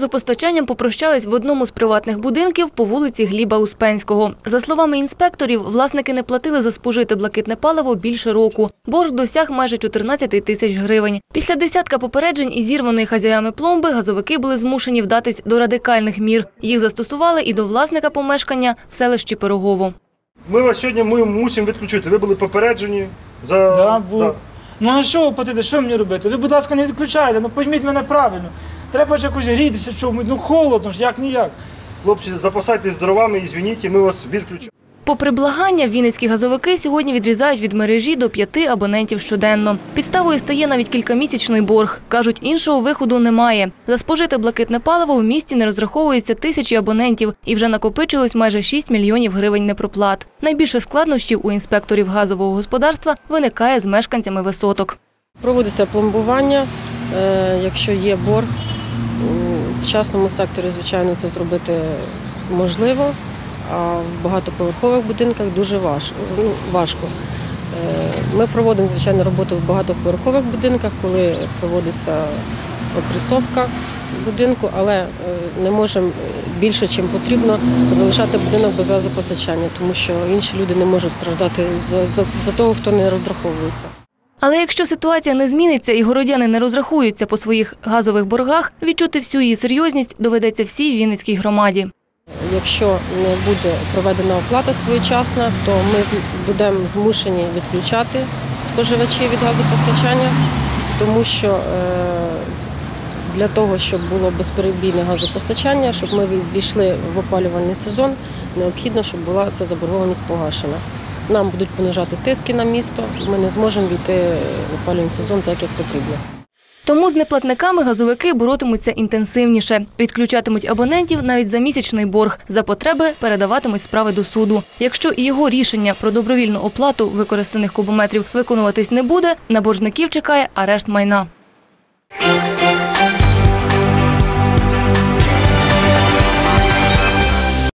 газопостачанням попрощались в одному з приватних будинків по вулиці Гліба Успенського. За словами інспекторів, власники не платили за спожите блакитне паливо більше року. Борг досяг майже 14 тисяч гривень. Після десятка попереджень і зірваної хазяями пломби газовики були змушені вдатись до радикальних мір. Їх застосували і до власника помешкання в селищі Пирогово. Ми вас сьогодні мусимо відключити. Ви були попереджені за... Да. Ну а що ви платите? Що мені робити? Ви, будь ласка, не відключайте, ну пойміть мене правильно. Треба ж якось грітися, ну холодно ж, як-ніяк. Хлопці, запасайтесь дровами і звініть, і ми вас відключимо. Попри благання, вінницькі газовики сьогодні відрізають від мережі до 5 абонентів щоденно. Підставою стає навіть кількамісячний борг. Кажуть, іншого виходу немає. За спожите блакитне паливо в місті не розраховуються тисячі абонентів і вже накопичилось майже 6 мільйонів гривень непроплат. Найбільше складнощів у інспекторів газового господарства виникає з мешканцями висоток. Проводиться пломбування, якщо є борг. В частному секторі, звичайно, це зробити можливо. А в багатоповерхових будинках дуже важко. Ми проводимо, звичайно, роботу в багатоповерхових будинках, коли проводиться опресовка будинку, але не можемо більше, чим потрібно, залишати будинок без газопостачання, тому що інші люди не можуть страждати за того, хто не розраховується. Але якщо ситуація не зміниться і городяни не розрахуються по своїх газових боргах, відчути всю її серйозність доведеться всій Вінницькій громаді. Якщо не буде проведена оплата своєчасна, то ми будемо змушені відключати споживачів від газопостачання, тому що для того, щоб було безперебійне газопостачання, щоб ми ввійшли в опалювальний сезон, необхідно, щоб була ця заборгованість погашена. Нам будуть понижати тиски на місто, і ми не зможемо війти в опалювальний сезон так, як потрібно. Тому з неплатниками газовики боротимуться інтенсивніше. Відключатимуть абонентів навіть за місячний борг. За потреби передаватимуть справи до суду. Якщо і його рішення про добровільну оплату використаних кубометрів виконуватись не буде, на боржників чекає арешт майна.